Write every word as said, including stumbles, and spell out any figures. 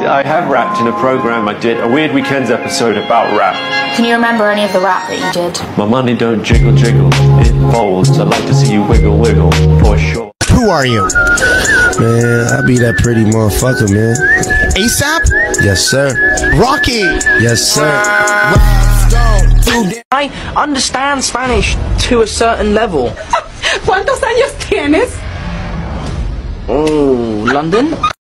I have rapped in a program I did, a Weird Weekends episode about rap. Can you remember any of the rap that you did? My money don't jiggle jiggle, it folds. I'd like to see you wiggle wiggle, for sure. Who are you? Man, I be that pretty motherfucker, man. ASAP? Yes, sir. Rocky? Yes, sir. I understand Spanish to a certain level. ¿Cuántos años tienes? Oh, London?